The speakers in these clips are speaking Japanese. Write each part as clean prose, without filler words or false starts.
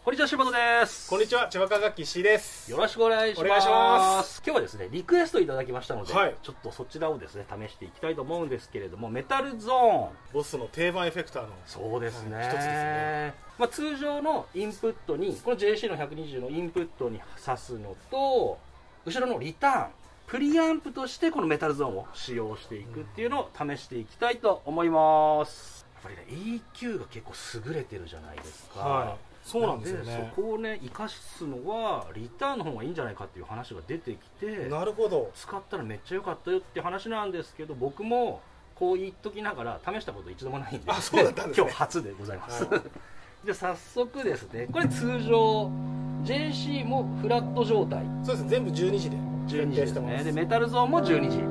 こんにちは、柴田です。 こんにちは、千葉川崎石井です。 よろしくお願いします。 お願いします。 今日はですね、リクエストいただきましたので、 はい、 ちょっとそちらをですね、試していきたいと思うんですけれども、メタルゾーン。 ボスの定番エフェクターのそうですね。 一つですね。 通常のインプットに、この JC の120のインプットに挿すのと、後ろのリターン、プリアンプとしてこのメタルゾーンを使用していくっていうのを試していきたいと思います。やっぱりね、EQ が結構優れてるじゃないですか。 はい、そうなんですよね。 そこをね、生かすのはリターンの方がいいんじゃないかっていう話が出てきて、 なるほど、 使ったらめっちゃ良かったよって話なんですけど、僕もこう言っときながら試したこと一度もないんで、 そうだったんですね、 今日初でございます。 はい、 じゃあ早速ですね、これ通常 JC もフラット状態。 そうですね、全部12時で 12時ですね。でメタルゾーンも12時。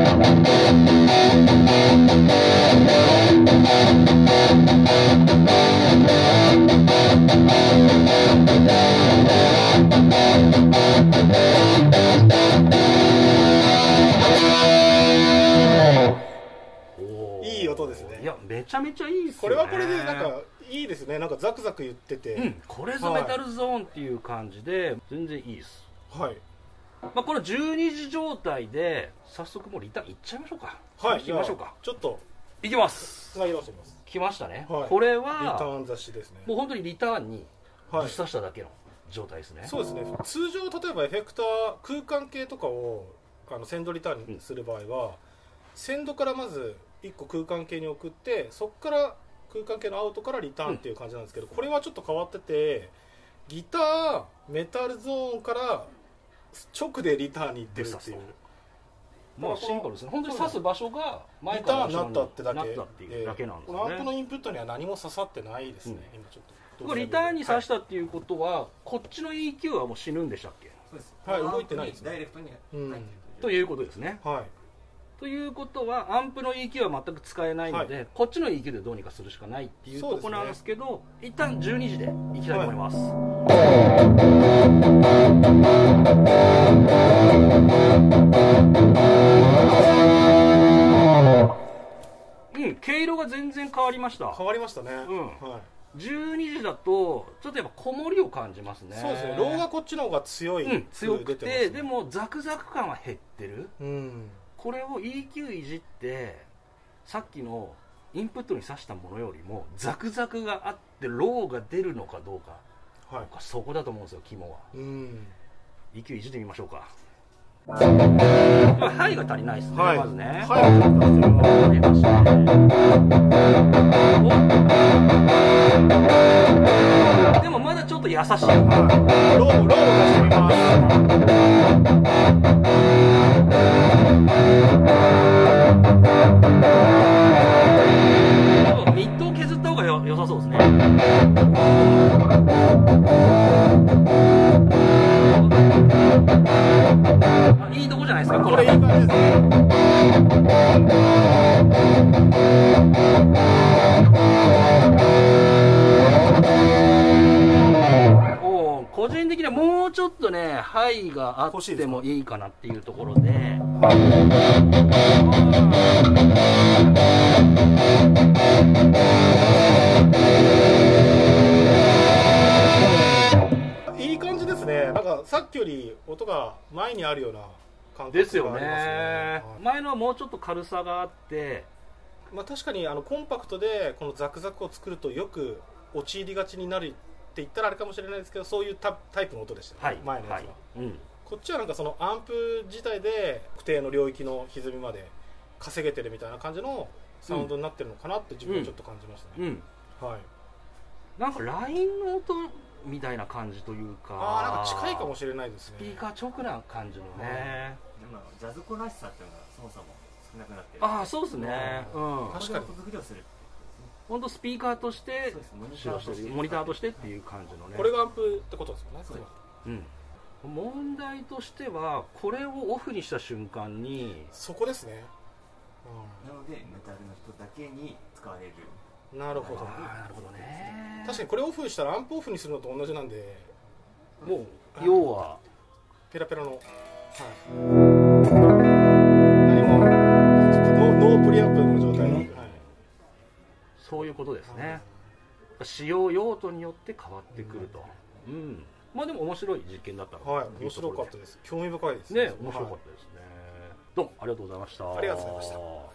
いい音ですね。 いや、めちゃめちゃいいですよね。 これはこれでなんかいいですね。なんかザクザク言ってて、 うん、これぞメタルゾーンっていう感じで全然いいです。 はい。 この12時状態で早速もうリターンいっちゃいましょうか。 はい、 行きましょうか。 ちょっといきます。 つなぎ直してみます。 来ましたね。 はい、 これはリターン雑誌ですね。 もう本当にリターンにぶっ刺しただけの状態ですね。 そうですね。通常例えばエフェクター空間系とかをセンドリターンにする場合は、センドからまず1個空間系に送って、そこから空間系のアウトからリターンっていう感じなんですけど、これはちょっと変わってて、ギターメタルゾーンから直でリターンに行ってるっていう。 まあシンプルですね。本当に刺す場所がマイクのリターンになったってだけなったっていうだけなんですね。 このアンプのインプットには何も刺さってないですね。今ちょっとこれリターンに刺したっていうことは、こっちの EQ はもう死ぬんでしたっけ？ そうです。はい、動いてないですね。 ダイレクトに入ってるということですね。 はい。 ということはアンプの EQ は全く使えないので、こっちの EQ でどうにかするしかないっていうところなんですけど、一旦12時でいきたいと思います。毛色が全然変わりました。 変わりましたね。 はい。12時だとちょっとやっぱこもりを感じますね。 そうですね。ローがこっちの方が強い、 強くて、でもザクザク感は減ってる。 うん。 これを EQ いじってさっきのインプットに挿したものよりもザクザクがあってローが出るのかどうか、はい、そこだと思うんですよ、肝は。EQ いじってみましょうか。ハイが足りないですね、はい、まずね。ハイが足りない。でもまだちょっと優しい。ロー出してみます。 ミッドを削った方が良さそうですね。いいとこじゃないですか。 これいい感じですね。 個人的にはもうちょっとね、ハイがあってもいいかなっていうところで。 いい感じですね。なんかさっきより音が前にあるような感覚がありますね。 ですよね。前のはもうちょっと軽さがあって、 確かにコンパクトでこのザクザクを作るとよく陥りがちになるって言ったらあれかもしれないですけど、そういうタイプの音でしたね、はい、前のやつは、こっちはなんかそのアンプ自体で特定の領域の歪みまで稼げてるみたいな感じのサウンドになってるのかなって自分はちょっと感じましたね。はい、 なんかラインの音みたいな感じというか、 なんか近いかもしれないですね。 スピーカー直な感じのね。 ジャズコらしさっていうのがそもそも少なくなってる。 そうですね。 確かに。 本当スピーカーとして使用してる、モニターとしてっていう感じのね。 これがアンプってことですよね。 そうです。 問題としてはこれをオフにした瞬間に、 そこですね。 なのでメタルの人だけに使われる。 なるほど。 なるほどね。 確かにこれオフにしたらアンプオフにするのと同じなんで、 もう要はペラペラの、何もノープリアンプの状態なんで、 そういうことですね。 使用用途によって変わってくると、まあでも面白い実験だったのはい、面白かったです。興味深いですね。面白かったですね。どうもありがとうございました。 ありがとうございました。